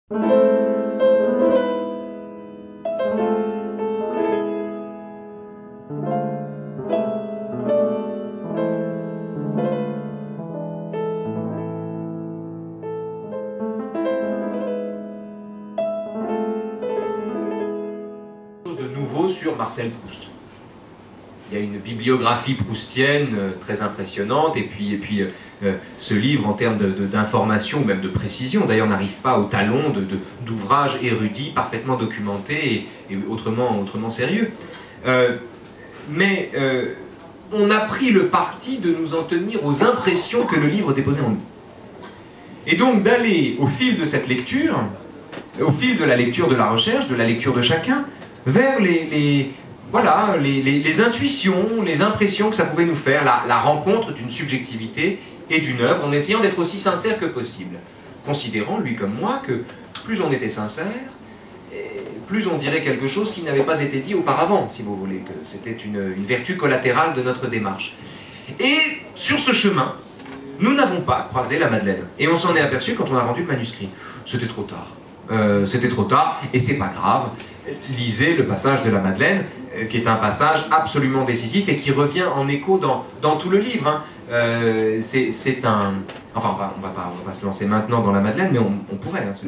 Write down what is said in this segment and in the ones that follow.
De nouveau sur Marcel Proust. Il y a une bibliographie proustienne très impressionnante, et puis ce livre, en termes d'information ou même de précision, d'ailleurs, n'arrive pas au talon d'ouvrages érudits, parfaitement documentés et autrement sérieux. Mais on a pris le parti de nous en tenir aux impressions que le livre déposait en nous. Et donc d'aller, au fil de cette lecture, au fil de la lecture de la recherche, de la lecture de chacun, vers les intuitions, les impressions que ça pouvait nous faire, la rencontre d'une subjectivité et d'une œuvre, en essayant d'être aussi sincère que possible. Considérant, lui comme moi, que plus on était sincère, plus on dirait quelque chose qui n'avait pas été dit auparavant, si vous voulez, que c'était une vertu collatérale de notre démarche. Et sur ce chemin, nous n'avons pas croisé la Madeleine. Et on s'en est aperçu quand on a rendu le manuscrit. C'était trop tard. C'était trop tard, et c'est pas grave. Lisez le passage de la Madeleine, qui est un passage absolument décisif et qui revient en écho dans tout le livre. Hein. C'est un... Enfin, on va pas se lancer maintenant dans la Madeleine, mais on pourrait. Hein,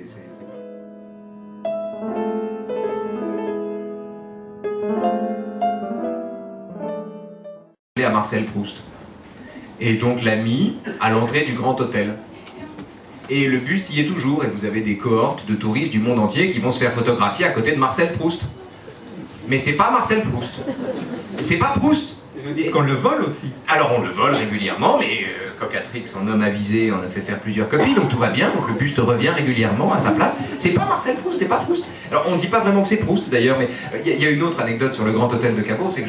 à Marcel Proust. Et donc l'a mis à l'entrée du Grand Hôtel. Et le buste y est toujours, et vous avez des cohortes de touristes du monde entier qui vont se faire photographier à côté de Marcel Proust. Mais c'est pas Marcel Proust. C'est pas Proust. Je veux dire qu'on le vole aussi. Alors on le vole régulièrement, mais Cocatrix, en homme avisé, on a fait faire plusieurs copies, donc tout va bien, donc le buste revient régulièrement à sa place. C'est pas Marcel Proust, c'est pas Proust. Alors on ne dit pas vraiment que c'est Proust d'ailleurs, mais il y a une autre anecdote sur le Grand Hôtel de Cabourg, c'est que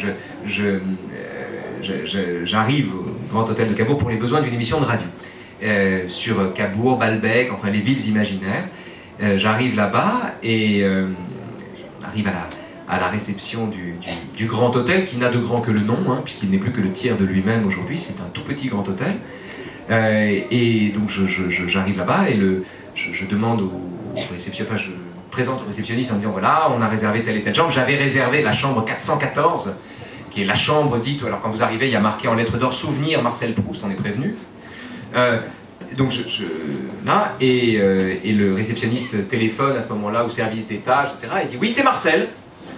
j'arrive au Grand Hôtel de Cabourg pour les besoins d'une émission de radio. Sur Cabourg, Balbec, enfin les villes imaginaires. J'arrive là-bas et arrive à la réception du Grand Hôtel, qui n'a de grand que le nom, hein, puisqu'il n'est plus que le tiers de lui-même aujourd'hui. C'est un tout petit Grand Hôtel. Et donc j'arrive là-bas et je demande au réceptionniste, enfin je présente au réceptionniste en disant voilà, on a réservé telle et telle chambre. J'avais réservé la chambre 414, qui est la chambre dite, alors quand vous arrivez, il y a marqué en lettres d'or souvenir Marcel Proust, on est prévenu. Donc là, et le réceptionniste téléphone à ce moment-là au service d'étage, etc. Et dit oui, c'est Marcel.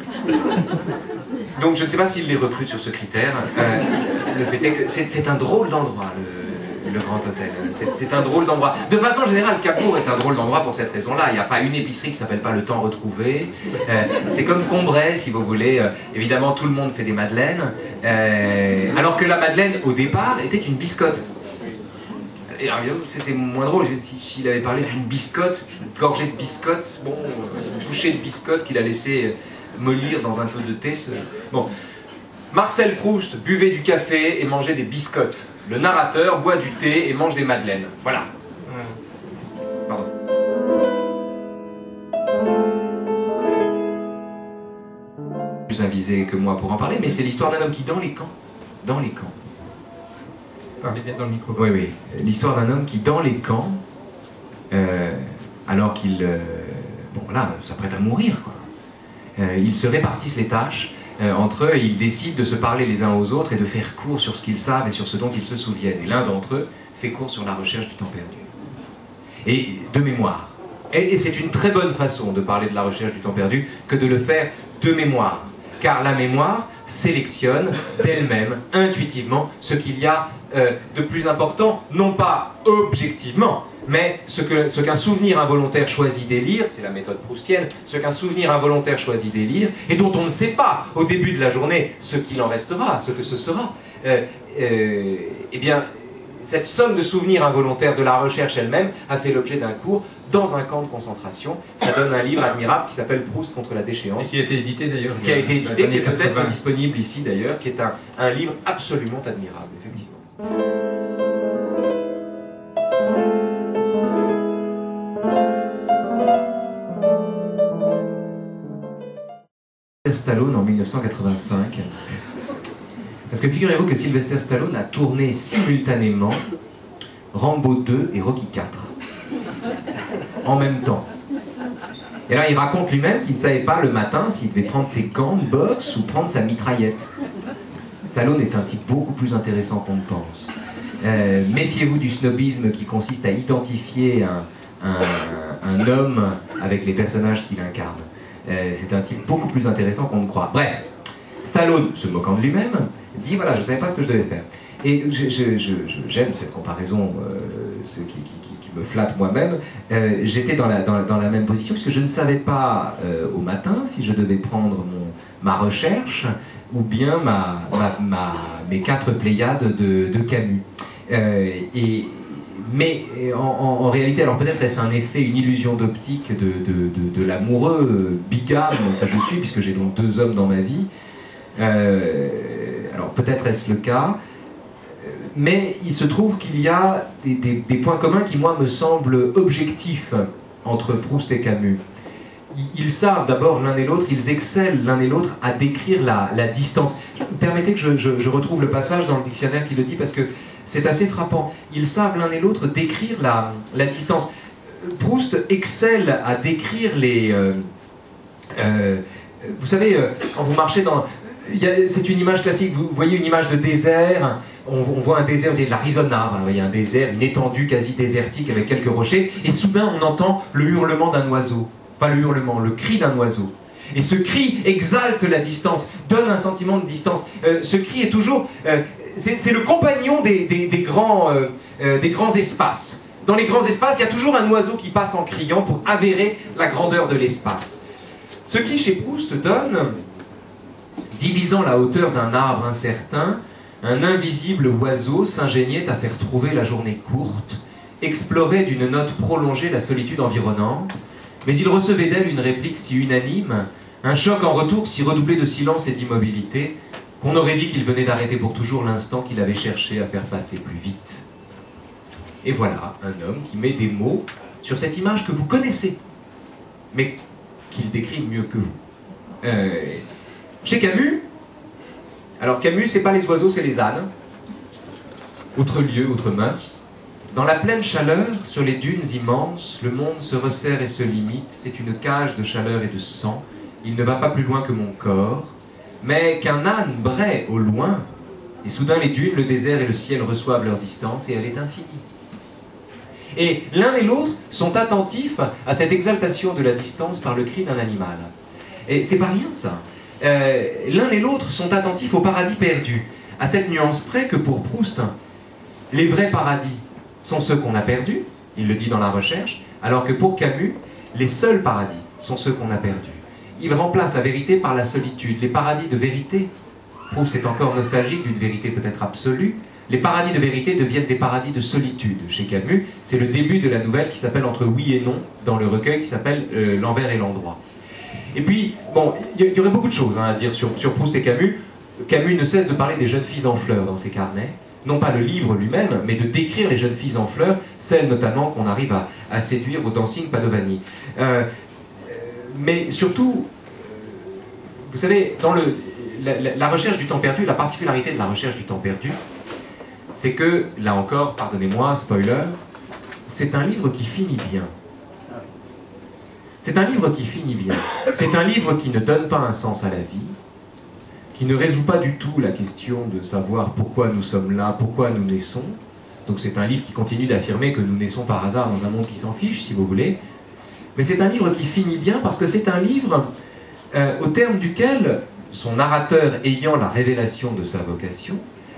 Donc je ne sais pas s'il les recrute sur ce critère. Le fait est que c'est un drôle d'endroit, le Grand Hôtel. C'est un drôle d'endroit. De façon générale, Cabourg est un drôle d'endroit pour cette raison-là. Il n'y a pas une épicerie qui ne s'appelle pas Le Temps Retrouvé. C'est comme Combray, si vous voulez. Évidemment, tout le monde fait des madeleines. Alors que la madeleine, au départ, était une biscotte. Et alors, c'est moins drôle, s'il avait parlé d'une biscotte, une gorgée de biscotte, bon, une bouchée de biscotte qu'il a laissé mollir dans un peu de thé. Bon. Marcel Proust buvait du café et mangeait des biscottes. Le narrateur boit du thé et mange des madeleines. Voilà. Pardon. Plus avisé que moi pour en parler, mais c'est l'histoire d'un homme qui, dans les camps, Parlez bien dans le micro. oui, oui. L'histoire d'un homme qui, dans les camps, alors qu'il s'apprête à mourir, quoi, ils se répartissent les tâches entre eux et ils décident de se parler les uns aux autres et de faire cours sur ce qu'ils savent et sur ce dont ils se souviennent. Et l'un d'entre eux fait cours sur la recherche du temps perdu. Et de mémoire. Et c'est une très bonne façon de parler de la recherche du temps perdu que de le faire de mémoire. Car la mémoire sélectionne d'elle-même, intuitivement, ce qu'il y a de plus important, non pas objectivement, mais ce qu'un souvenir involontaire choisit d'élire, c'est la méthode proustienne, ce qu'un souvenir involontaire choisit d'élire, et dont on ne sait pas au début de la journée ce qu'il en restera, ce que ce sera, eh bien, cette somme de souvenirs involontaires de la recherche elle-même a fait l'objet d'un cours dans un camp de concentration. Ça donne un livre admirable qui s'appelle Proust contre la déchéance. Et qui a été édité d'ailleurs. Qui a été édité, qui est peut-être disponible ici d'ailleurs, qui est un livre absolument admirable, effectivement. Stallone en 1985. Parce que figurez-vous que Sylvester Stallone a tourné simultanément Rambo 2 et Rocky 4. en même temps. Et là, il raconte lui-même qu'il ne savait pas le matin s'il devait prendre ses gants de boxe ou prendre sa mitraillette. Stallone est un type beaucoup plus intéressant qu'on ne pense. Méfiez-vous du snobisme qui consiste à identifier un homme avec les personnages qu'il incarne. C'est un type beaucoup plus intéressant qu'on ne croit. Bref, Stallone, se moquant de lui-même, dit voilà, je ne savais pas ce que je devais faire. Et j'aime cette comparaison qui me flatte moi-même. J'étais dans la même position, puisque je ne savais pas au matin si je devais prendre ma recherche ou bien mes 4 Pléiades de Camus. Mais en réalité, alors peut-être est-ce un effet, une illusion d'optique de l'amoureux bigame que je suis, puisque j'ai donc 2 hommes dans ma vie. Alors peut-être est-ce le cas, mais il se trouve qu'il y a des points communs qui, moi, me semblent objectifs entre Proust et Camus. Ils savent d'abord l'un et l'autre, ils excellent l'un et l'autre à décrire la distance. Permettez que je retrouve le passage dans le dictionnaire qui le dit, parce que c'est assez frappant. Ils savent l'un et l'autre décrire la distance. Proust excelle à décrire les... vous savez, quand vous marchez dans... C'est une image classique, vous voyez une image de désert, on voit un désert, vous voyez l'Arizona, vous voyez un désert, une étendue quasi désertique avec quelques rochers, et soudain on entend le hurlement d'un oiseau. Pas le hurlement, le cri d'un oiseau. Et ce cri exalte la distance, donne un sentiment de distance. Ce cri est toujours... c'est le compagnon des grands espaces. Dans les grands espaces, il y a toujours un oiseau qui passe en criant pour avérer la grandeur de l'espace. Ce qui, chez Proust, donne, divisant la hauteur d'un arbre incertain, un invisible oiseau s'ingéniait à faire trouver la journée courte, explorait d'une note prolongée la solitude environnante, mais il recevait d'elle une réplique si unanime, un choc en retour si redoublé de silence et d'immobilité, qu'on aurait dit qu'il venait d'arrêter pour toujours l'instant qu'il avait cherché à faire passer plus vite. Et voilà un homme qui met des mots sur cette image que vous connaissez, mais qu'il décrit mieux que vous. Chez Camus, alors Camus, c'est pas les oiseaux, c'est les ânes. Autre lieu, autre mœurs. Dans la pleine chaleur, sur les dunes immenses, le monde se resserre et se limite. C'est une cage de chaleur et de sang. Il ne va pas plus loin que mon corps. Mais qu'un âne braie au loin, et soudain les dunes, le désert et le ciel reçoivent leur distance, et elle est infinie. Et l'un et l'autre sont attentifs à cette exaltation de la distance par le cri d'un animal. Et c'est pas rien, ça. L'un et l'autre sont attentifs au paradis perdu, à cette nuance près que pour Proust, les vrais paradis sont ceux qu'on a perdus, il le dit dans La Recherche, alors que pour Camus, les seuls paradis sont ceux qu'on a perdus. Il remplace la vérité par la solitude, les paradis de vérité. Proust est encore nostalgique d'une vérité peut-être absolue. Les paradis de vérité deviennent des paradis de solitude chez Camus. C'est le début de la nouvelle qui s'appelle Entre oui et non, dans le recueil qui s'appelle L'envers et l'endroit. Et puis, bon, il y aurait beaucoup de choses à dire sur Proust et Camus. Camus ne cesse de parler des jeunes filles en fleurs dans ses carnets. Non pas le livre lui-même, mais de décrire les jeunes filles en fleurs, celles notamment qu'on arrive à séduire au Dancing Padovani. Mais surtout, vous savez, dans la recherche du temps perdu, la particularité de la recherche du temps perdu, c'est que, là encore, pardonnez-moi, spoiler, c'est un livre qui finit bien. C'est un livre qui finit bien. C'est un livre qui ne donne pas un sens à la vie, qui ne résout pas du tout la question de savoir pourquoi nous sommes là, pourquoi nous naissons. Donc c'est un livre qui continue d'affirmer que nous naissons par hasard dans un monde qui s'en fiche, si vous voulez. Mais c'est un livre qui finit bien parce que c'est un livre au terme duquel, son narrateur ayant la révélation de sa vocation,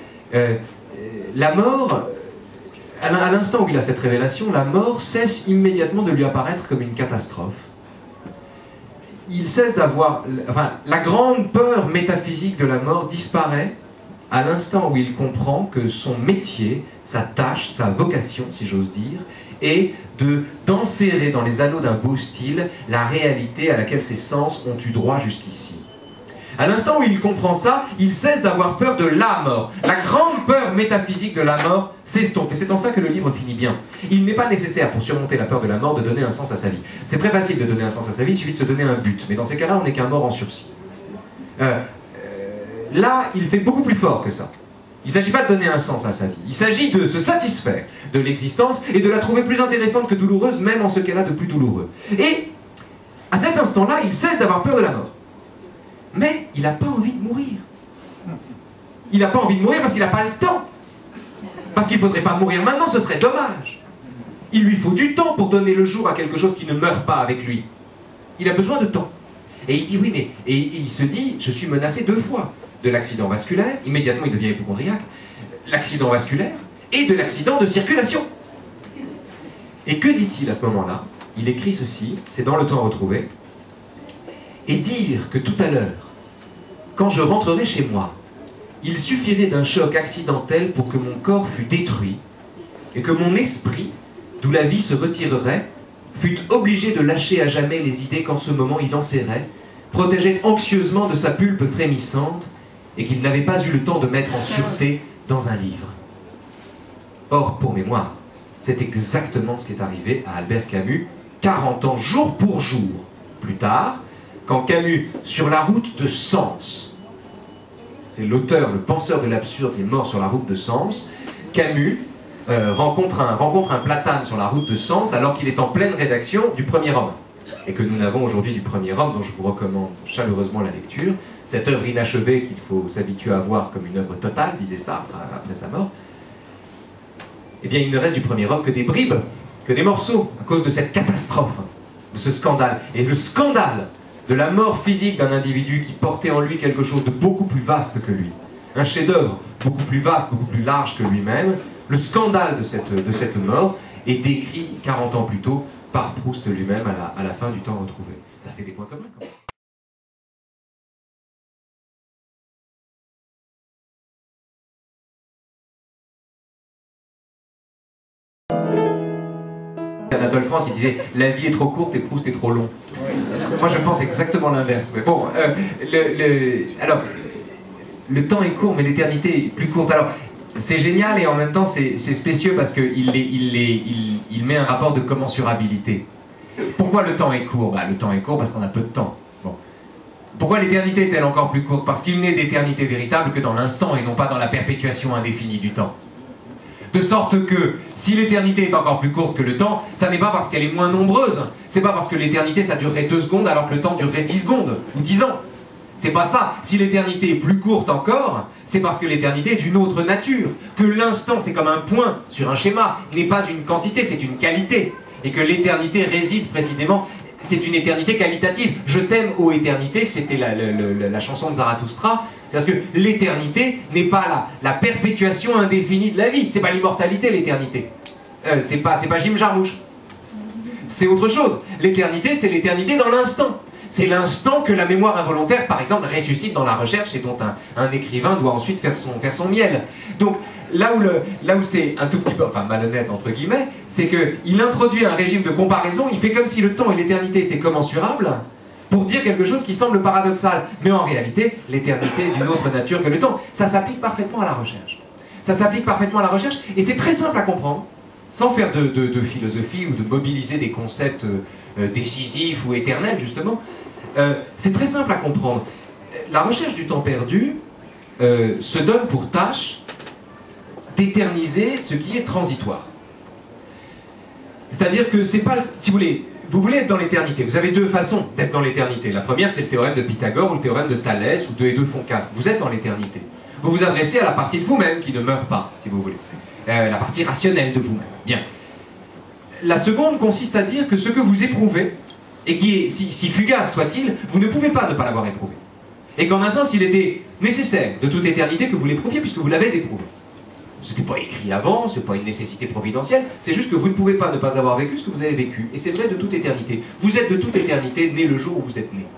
la mort, à l'instant où il a cette révélation, la mort cesse immédiatement de lui apparaître comme une catastrophe. Il cesse d'avoir... Enfin, la grande peur métaphysique de la mort disparaît à l'instant où il comprend que son métier, sa tâche, sa vocation, si j'ose dire, est d'enserrer dans les anneaux d'un beau style la réalité à laquelle ses sens ont eu droit jusqu'ici. À l'instant où il comprend ça, il cesse d'avoir peur de la mort. La grande peur métaphysique de la mort s'estompe. Et c'est en ça que le livre finit bien. Il n'est pas nécessaire, pour surmonter la peur de la mort, de donner un sens à sa vie. C'est très facile de donner un sens à sa vie, il suffit de se donner un but. Mais dans ces cas-là, on n'est qu'un mort en sursis. Là, il fait beaucoup plus fort que ça. Il ne s'agit pas de donner un sens à sa vie. Il s'agit de se satisfaire de l'existence et de la trouver plus intéressante que douloureuse, même en ce qu'elle a de plus douloureux. Et à cet instant-là, il cesse d'avoir peur de la mort. Mais il n'a pas envie de mourir. Il n'a pas envie de mourir parce qu'il n'a pas le temps. Parce qu'il ne faudrait pas mourir maintenant, ce serait dommage. Il lui faut du temps pour donner le jour à quelque chose qui ne meurt pas avec lui. Il a besoin de temps. Et il dit oui, mais... Et il se dit, je suis menacé 2 fois. De l'accident vasculaire, immédiatement il devient hypocondriaque, l'accident vasculaire et de l'accident de circulation. Et que dit-il à ce moment-là? Il écrit ceci, c'est dans Le Temps retrouvé. Et dire que tout à l'heure, quand je rentrerai chez moi, il suffirait d'un choc accidentel pour que mon corps fût détruit et que mon esprit, d'où la vie se retirerait, fût obligé de lâcher à jamais les idées qu'en ce moment il enserrait, protégeait anxieusement de sa pulpe frémissante et qu'il n'avait pas eu le temps de mettre en sûreté dans un livre. Or, pour mémoire, c'est exactement ce qui est arrivé à Albert Camus, 40 ans, jour pour jour, plus tard, quand Camus, sur la route de Sens, c'est l'auteur, le penseur de l'absurde, qui est mort sur la route de Sens, Camus rencontre un platane sur la route de Sens alors qu'il est en pleine rédaction du Premier Homme. Et que nous n'avons aujourd'hui du Premier Homme, dont je vous recommande chaleureusement la lecture, cette œuvre inachevée qu'il faut s'habituer à voir comme une œuvre totale, disait Sartre après sa mort. Eh bien, il ne reste du Premier Homme que des bribes, que des morceaux, à cause de cette catastrophe, de ce scandale. Et le scandale de la mort physique d'un individu qui portait en lui quelque chose de beaucoup plus vaste que lui, un chef-d'œuvre beaucoup plus vaste, beaucoup plus large que lui-même, le scandale de cette mort est décrit 40 ans plus tôt par Proust lui-même à la fin du Temps retrouvé. Ça fait des points communs quand même. Anatole France, il disait « La vie est trop courte et Proust est trop long ». Moi, je pense exactement l'inverse. Mais bon, alors, le temps est court, mais l'éternité est plus courte. Alors, c'est génial et en même temps, c'est spécieux parce qu'il met un rapport de commensurabilité. Pourquoi le temps est court? Le temps est court parce qu'on a peu de temps. Bon. Pourquoi l'éternité est-elle encore plus courte? Parce qu'il n'est d'éternité véritable que dans l'instant et non pas dans la perpétuation indéfinie du temps. De sorte que, si l'éternité est encore plus courte que le temps, ça n'est pas parce qu'elle est moins nombreuse, c'est pas parce que l'éternité ça durerait 2 secondes alors que le temps durerait 10 secondes, ou 10 ans. C'est pas ça. Si l'éternité est plus courte encore, c'est parce que l'éternité est d'une autre nature. Que l'instant, c'est comme un point sur un schéma, n'est pas une quantité, c'est une qualité. Et que l'éternité réside précisément, c'est une éternité qualitative. Je t'aime, ô éternité, c'était la chanson de Zarathustra. Parce que l'éternité n'est pas la perpétuation indéfinie de la vie. C'est pas l'immortalité, l'éternité. C'est pas Jim Jarmusch. C'est autre chose. L'éternité, c'est l'éternité dans l'instant. C'est l'instant que la mémoire involontaire, par exemple, ressuscite dans la recherche et dont un écrivain doit ensuite faire son miel. Donc, là où c'est un tout petit peu, enfin malhonnête entre guillemets, c'est qu'il introduit un régime de comparaison, il fait comme si le temps et l'éternité étaient commensurables, pour dire quelque chose qui semble paradoxal. Mais en réalité, l'éternité est d'une autre nature que le temps. Ça s'applique parfaitement à la recherche. Ça s'applique parfaitement à la recherche, et c'est très simple à comprendre, sans faire de philosophie ou de mobiliser des concepts décisifs ou éternels, justement. C'est très simple à comprendre. La recherche du temps perdu se donne pour tâche d'éterniser ce qui est transitoire. C'est-à-dire que c'est pas, si vous voulez être dans l'éternité, vous avez 2 façons d'être dans l'éternité. La première, c'est le théorème de Pythagore ou le théorème de Thalès, où 2 et 2 font 4. Vous êtes dans l'éternité. Vous vous adressez à la partie de vous-même qui ne meurt pas, si vous voulez. La partie rationnelle de vous-même. Bien. La seconde consiste à dire que ce que vous éprouvez, et qui est, si fugace soit-il, vous ne pouvez pas ne pas l'avoir éprouvé. Et qu'en un sens, il était nécessaire de toute éternité que vous l'éprouviez, puisque vous l'avez éprouvé. Ce n'était pas écrit avant, ce n'est pas une nécessité providentielle, c'est juste que vous ne pouvez pas ne pas avoir vécu ce que vous avez vécu. Et c'est vrai de toute éternité. Vous êtes de toute éternité né le jour où vous êtes né.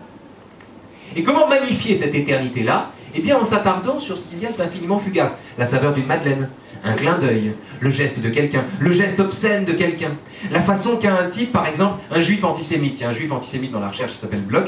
Et comment magnifier cette éternité-là? Eh bien en s'attardant sur ce qu'il y a d'infiniment fugace. La saveur d'une madeleine, un clin d'œil, le geste de quelqu'un, le geste obscène de quelqu'un. La façon qu'a un type, par exemple, un juif antisémite. Il y a un juif antisémite dans la recherche qui s'appelle Bloch.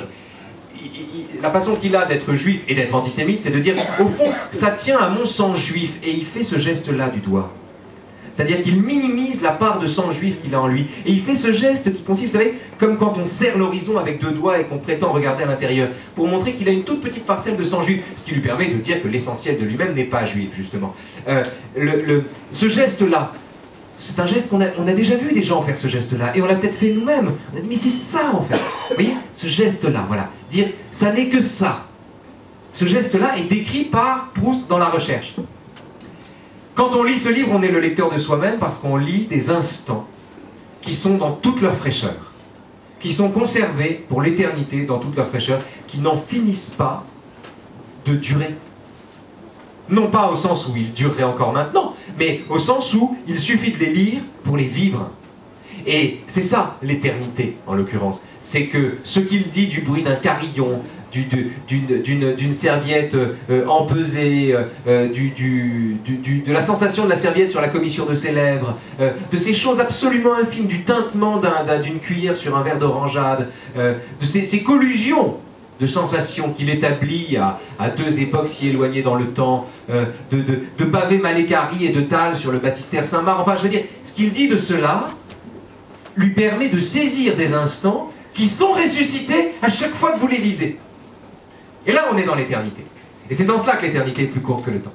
La façon qu'il a d'être juif et d'être antisémite, c'est de dire, au fond, ça tient à mon sang juif. Et il fait ce geste-là du doigt. C'est-à-dire qu'il minimise la part de sang juif qu'il a en lui. Et il fait ce geste qui consiste, vous savez, comme quand on serre l'horizon avec deux doigts et qu'on prétend regarder à l'intérieur, pour montrer qu'il a une toute petite parcelle de sang juif, ce qui lui permet de dire que l'essentiel de lui-même n'est pas juif, justement. Ce geste-là, c'est un geste qu'on a déjà vu des gens faire ce geste-là, et on l'a peut-être fait nous-mêmes. On a dit, mais c'est ça en fait. Vous voyez, ce geste-là, voilà. Dire, ça n'est que ça. Ce geste-là est décrit par Proust dans La Recherche. Quand on lit ce livre, on est le lecteur de soi-même parce qu'on lit des instants qui sont dans toute leur fraîcheur, qui sont conservés pour l'éternité dans toute leur fraîcheur, qui n'en finissent pas de durer. Non pas au sens où ils dureraient encore maintenant, mais au sens où il suffit de les lire pour les vivre. Et c'est ça l'éternité, en l'occurrence. C'est que ce qu'il dit du bruit d'un carillon, d'une serviette empesée, de la sensation de la serviette sur la commissure de ses lèvres, de ces choses absolument infimes, du tintement d'une cuillère sur un verre d'orangeade, de ces collusions de sensations qu'il établit à deux époques si éloignées dans le temps, de pavés Malécari et de Thalles sur le baptistère Saint-Marc. Enfin, je veux dire, ce qu'il dit de cela lui permet de saisir des instants qui sont ressuscités à chaque fois que vous les lisez. Et là, on est dans l'éternité. Et c'est dans cela que l'éternité est plus courte que le temps.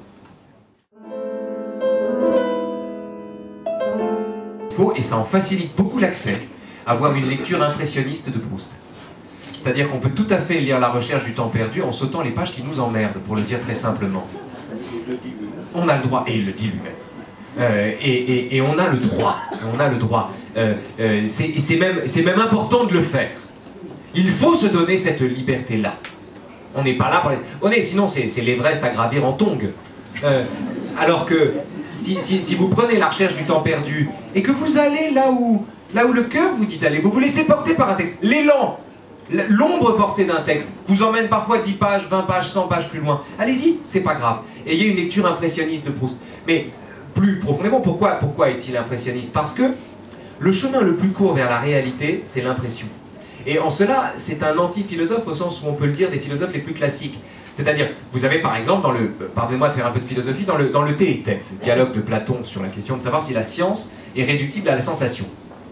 Il faut, et ça en facilite beaucoup l'accès, avoir une lecture impressionniste de Proust. C'est-à-dire qu'on peut tout à fait lire La Recherche du temps perdu en sautant les pages qui nous emmerdent, pour le dire très simplement. On a le droit, et il le dit lui-même. Et on a le droit. On a le droit. C'est même important de le faire. Il faut se donner cette liberté-là. On n'est pas là pour les... sinon c'est l'Everest à gravir en tongs. Alors que si vous prenez La Recherche du temps perdu et que vous allez là où le cœur vous dit d'aller, vous vous laissez porter par un texte. L'élan, l'ombre portée d'un texte vous emmène parfois 10 pages, 20 pages, 100 pages plus loin. Allez-y, c'est pas grave. Ayez une lecture impressionniste de Proust. Mais plus profondément, pourquoi est-il impressionniste? Parce que le chemin le plus court vers la réalité, c'est l'impression. Et en cela, c'est un anti-philosophe au sens où on peut le dire des philosophes les plus classiques. C'est-à-dire, vous avez par exemple, pardonnez-moi de faire un peu de philosophie, dans le Thé et Tête, dialogue de Platon sur la question de savoir si la science est réductible à la sensation.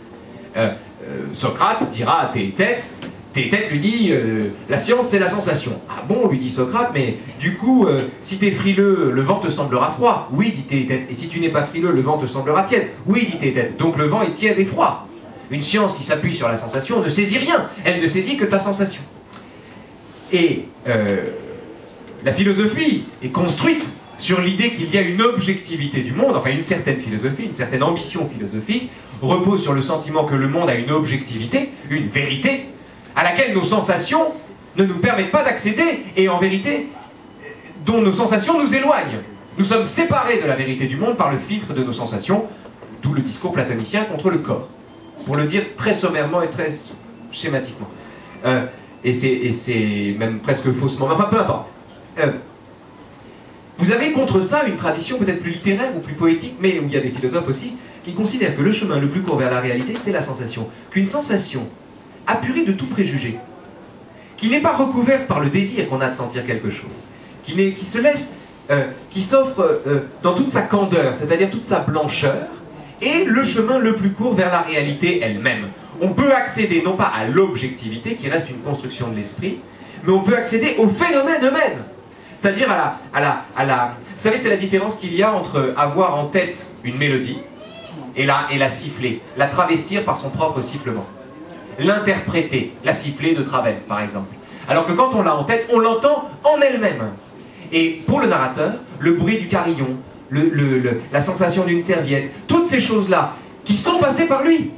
Socrate dira à Thé et Tête lui dit la science c'est la sensation. Ah bon, lui dit Socrate, mais du coup, si t'es frileux, le vent te semblera froid. Oui, dit Thé et Tête. Et si tu n'es pas frileux, le vent te semblera tiède. Oui, dit Thé et Tête. Donc le vent est tiède et froid. Une science qui s'appuie sur la sensation ne saisit rien. Elle ne saisit que ta sensation. Et la philosophie est construite sur l'idée qu'il y a une objectivité du monde, enfin une certaine philosophie, une certaine ambition philosophique, repose sur le sentiment que le monde a une objectivité, une vérité, à laquelle nos sensations ne nous permettent pas d'accéder, et en vérité, dont nos sensations nous éloignent. Nous sommes séparés de la vérité du monde par le filtre de nos sensations, d'où le discours platonicien contre le corps. Pour le dire très sommairement et très schématiquement. Et c'est même presque faussement, enfin peu importe. Vous avez contre ça une tradition peut-être plus littéraire ou plus poétique, mais où il y a des philosophes aussi, qui considèrent que le chemin le plus court vers la réalité, c'est la sensation. Qu'une sensation apurée de tout préjugé, qui n'est pas recouverte par le désir qu'on a de sentir quelque chose, qui se laisse, qui s'offre dans toute sa candeur, c'est-à-dire toute sa blancheur, et le chemin le plus court vers la réalité elle-même. On peut accéder non pas à l'objectivité, qui reste une construction de l'esprit, mais on peut accéder aux phénomènes eux-mêmes. C'est-à-dire à la... Vous savez, c'est la différence qu'il y a entre avoir en tête une mélodie et la siffler, la travestir par son propre sifflement. L'interpréter, la siffler de travers, par exemple. Alors que quand on l'a en tête, on l'entend en elle-même. Et pour le narrateur, le bruit du carillon, la sensation d'une serviette, toutes ces choses-là qui sont passées par lui,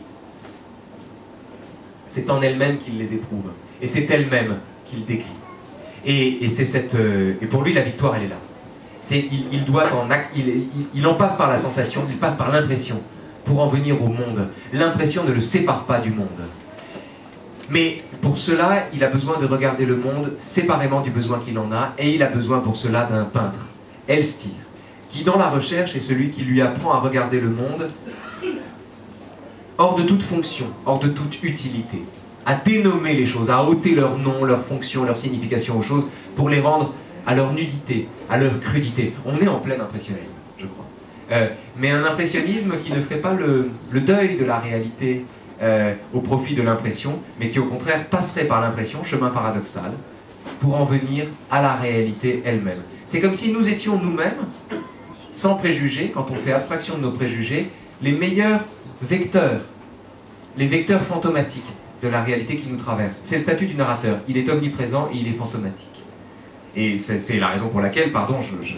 c'est en elle-même qu'il les éprouve. Et c'est elle-même qu'il décrit. Et pour lui, la victoire, elle est là. Il en passe par la sensation, il passe par l'impression pour en venir au monde. L'impression ne le sépare pas du monde. Mais pour cela, il a besoin de regarder le monde séparément du besoin qu'il en a, et il a besoin pour cela d'un peintre, Elstir, qui dans La Recherche est celui qui lui apprend à regarder le monde hors de toute fonction, hors de toute utilité, à dénommer les choses, à ôter leur nom, leur fonction, leur signification aux choses, pour les rendre à leur nudité, à leur crudité. On est en plein impressionnisme, je crois. mais un impressionnisme qui ne ferait pas le deuil de la réalité au profit de l'impression, mais qui au contraire passerait par l'impression, chemin paradoxal, pour en venir à la réalité elle-même. C'est comme si nous étions nous-mêmes, sans préjugés, quand on fait abstraction de nos préjugés, les meilleurs vecteurs, les vecteurs fantomatiques de la réalité qui nous traverse. C'est le statut du narrateur. Il est omniprésent et il est fantomatique. Et c'est la raison pour laquelle, pardon,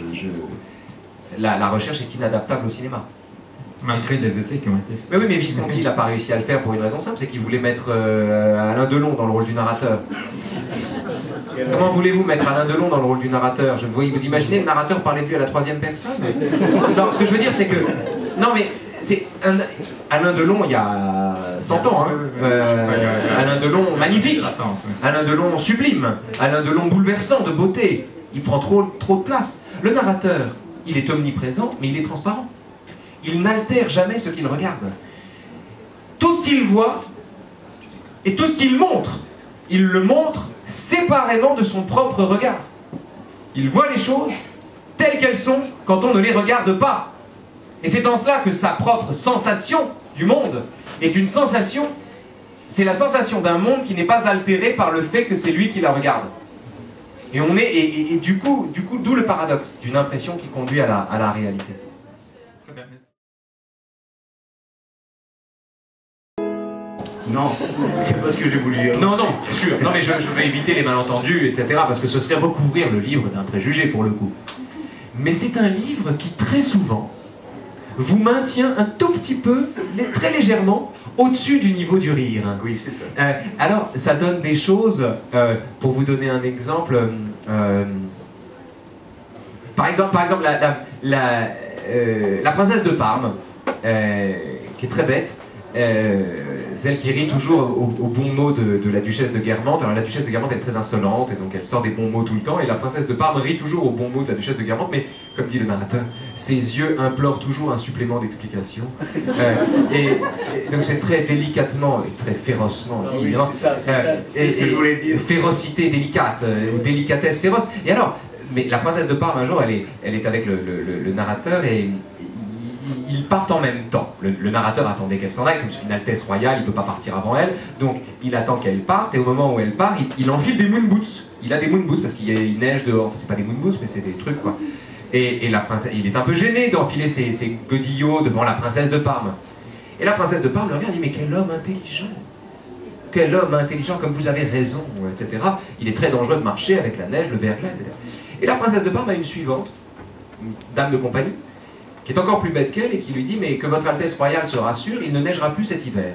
la recherche est inadaptable au cinéma. Malgré les essais qui ont été faits. Mais oui, mais Visconti n'a pas réussi à le faire pour une raison simple, c'est qu'il voulait mettre Alain Delon dans le rôle du narrateur. Comment voulez-vous mettre Alain Delon dans le rôle du narrateur? Vous imaginez le narrateur parler de lui à la troisième personne? Non, ce que je veux dire, c'est que... Non, mais c'est Alain Delon il y a 100 ans. Hein. Alain Delon magnifique. Alain Delon sublime. Alain Delon bouleversant de beauté. Il prend trop de place. Le narrateur, il est omniprésent, mais il est transparent. Il n'altère jamais ce qu'il regarde. Tout ce qu'il voit et tout ce qu'il montre, il le montre séparément de son propre regard. Il voit les choses telles qu'elles sont quand on ne les regarde pas. Et c'est en cela que sa propre sensation du monde est une sensation, c'est la sensation d'un monde qui n'est pas altéré par le fait que c'est lui qui la regarde. Et du coup, d'où le paradoxe d'une impression qui conduit à la réalité. Non, c'est pas ce que j'ai voulu dire. Non, bien sûr. Non, mais je vais éviter les malentendus, etc., parce que ce serait recouvrir le livre d'un préjugé, pour le coup. Mais c'est un livre qui, très souvent, vous maintient un tout petit peu, très légèrement, au-dessus du niveau du rire. Oui, c'est ça. Alors, ça donne des choses, pour vous donner un exemple, par exemple la princesse de Parme, qui est très bête, celle qui rit toujours au bon mot de la duchesse de Guermantes. Alors la duchesse de Guermantes elle est très insolente et donc elle sort des bons mots tout le temps, et la princesse de Parme rit toujours au bon mot de la duchesse de Guermantes, mais comme dit le narrateur, ses yeux implorent toujours un supplément d'explication. Et donc c'est très délicatement et très férocement dit. Oui, c'est ce que je voulais dire. Férocité délicate, délicatesse féroce. Et alors, mais la princesse de Parme un jour elle est avec le narrateur et ils partent en même temps. Le narrateur attendait qu'elle s'en aille, comme c'est une altesse royale, il ne peut pas partir avant elle, donc il attend qu'elle parte, et au moment où elle part, il enfile des moon boots. Il a des moon boots parce qu'il y a une neige dehors, enfin c'est pas des moon boots, mais c'est des trucs quoi. Et la princesse, il est un peu gêné d'enfiler ses godillots devant la princesse de Parme. Et la princesse de Parme le regarde et dit, mais quel homme intelligent! Quel homme intelligent, comme vous avez raison, etc. Il est très dangereux de marcher avec la neige, le verglas, etc. Et la princesse de Parme a une suivante, une dame de compagnie, qui est encore plus bête qu'elle et qui lui dit, mais que votre Altesse royale se rassure, il ne neigera plus cet hiver.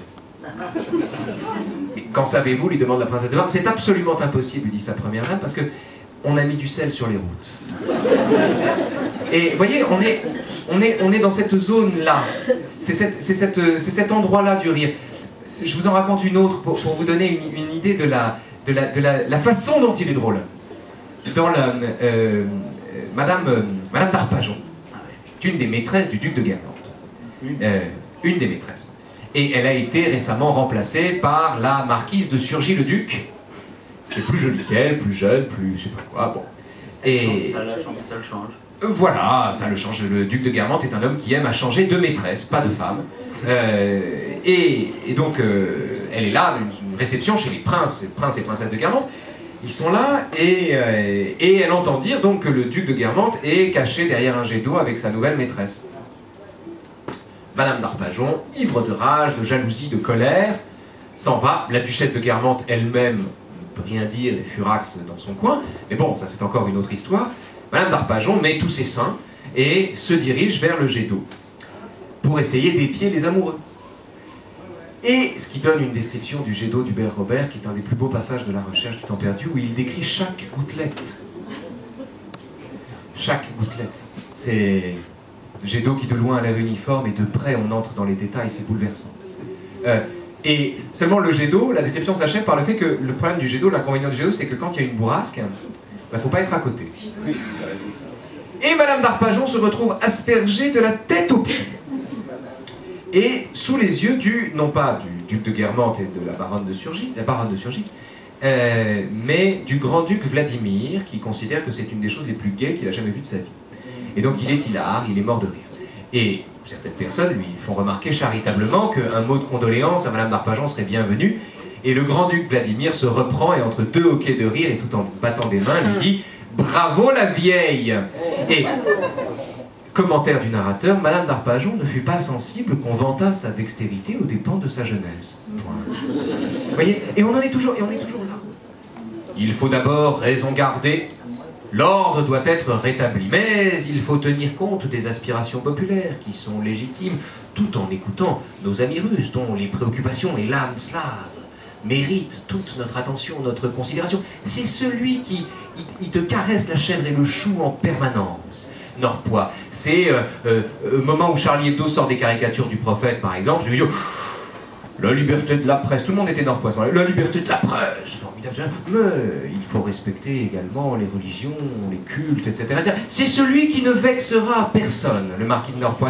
Et qu'en savez-vous, lui demande la princesse de Parme. C'est absolument impossible, dit sa première dame, parce que on a mis du sel sur les routes. Et vous voyez, on est dans cette zone-là. C'est cet endroit-là du rire. Je vous en raconte une autre pour vous donner une idée de la façon dont il est drôle. Dans Madame d'Arpajon, une des maîtresses du duc de Guermantes. Une des maîtresses. Et elle a été récemment remplacée par la marquise de Surgy-le-Duc, qui est plus jolie qu'elle, plus jeune, plus je sais pas quoi. Bon. Et ça le change. Voilà, ça le change. Le duc de Guermantes est un homme qui aime à changer de maîtresse, pas de femme. Et donc, elle est là, une réception chez les princes et princesses de Guermantes. Ils sont là et elle entend dire donc que le duc de Guermantes est caché derrière un jet d'eau avec sa nouvelle maîtresse. Madame d'Arpajon, ivre de rage, de jalousie, de colère, s'en va. La duchesse de Guermantes elle-même ne peut rien dire et furax dans son coin. Mais bon, ça c'est encore une autre histoire. Madame d'Arpajon met tous ses seins et se dirige vers le jet d'eau pour essayer d'épier les amoureux. Et ce qui donne une description du jet d'eau d'Hubert Robert, qui est un des plus beaux passages de la recherche du temps perdu, où il décrit chaque gouttelette. Chaque gouttelette. C'est un jet d'eau qui de loin a l'air uniforme, et de près on entre dans les détails, c'est bouleversant. Et seulement le jet d'eau, la description s'achève par le fait que le problème du jet d'eau, l'inconvénient du jet d'eau, c'est que quand il y a une bourrasque, il ne faut pas être à côté. Et Madame d'Arpajon se retrouve aspergée de la tête aux pieds. Et sous les yeux non pas du duc de Guermantes et de la baronne de Surgy, mais du grand-duc Vladimir, qui considère que c'est une des choses les plus gaies qu'il a jamais vues de sa vie. Et donc il est hilar, il est mort de rire. Et certaines personnes lui font remarquer charitablement qu'un mot de condoléance à Madame d'Arpajon serait bienvenu. Et le grand-duc Vladimir se reprend et entre deux hoquets de rire et tout en battant des mains, lui dit « Bravo la vieille !» Et, commentaire du narrateur, Madame d'Arpajon ne fut pas sensible qu'on vantât sa dextérité aux dépens de sa jeunesse. Point. Vous voyez? Et on est toujours là. Il faut d'abord raison garder. L'ordre doit être rétabli, mais il faut tenir compte des aspirations populaires qui sont légitimes, tout en écoutant nos amis russes, dont les préoccupations et l'âme slave méritent toute notre attention, notre considération. C'est celui qui il te caresse la chèvre et le chou en permanence. Norpois, c'est au moment où Charlie Hebdo sort des caricatures du prophète, par exemple, je lui dis la liberté de la presse, tout le monde était Norpois, la liberté de la presse, formidable, mais il faut respecter également les religions, les cultes, etc. C'est celui qui ne vexera personne, le marquis de Norpois.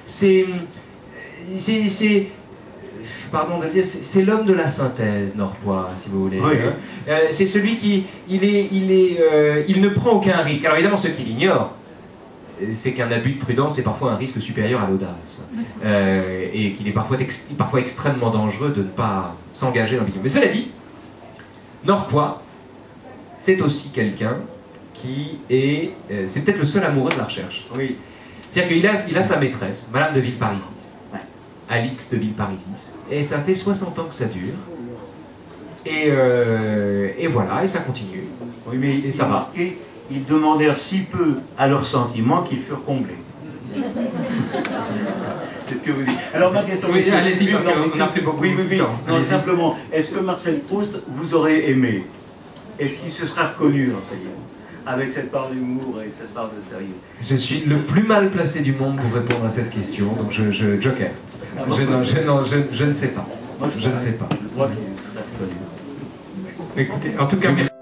Pardon de le dire, c'est l'homme de la synthèse, Norpois, si vous voulez. Oui. C'est celui qui, il ne prend aucun risque. Alors évidemment, ceux qui l'ignorent, c'est qu'un abus de prudence est parfois un risque supérieur à l'audace. Et qu'il est parfois extrêmement dangereux de ne pas s'engager dans le milieu. Mais cela dit, Norpois, c'est aussi quelqu'un qui est... c'est peut-être le seul amoureux de la recherche. Oui. C'est-à-dire qu'il a sa maîtresse, Madame de Villeparisis, Alix de Villeparisis, et ça fait 60 ans que ça dure. Et voilà, et ça continue. Oui, mais et ça va. Ils demandèrent si peu à leurs sentiments qu'ils furent comblés. C'est ce que vous dites. Alors ma question... Oui, allez-y, parce qu'on n'a plus beaucoup de temps. Non, simplement, est-ce que Marcel Proust vous aurait aimé? Est-ce qu'il se sera reconnu dans sa vie, avec cette part d'humour et cette part de sérieux? Je suis le plus mal placé du monde pour répondre à cette question, donc je joker. Je ne sais pas. Moi, je ne sais pas. Je crois qu'il serait reconnu. Écoutez, en tout cas, merci.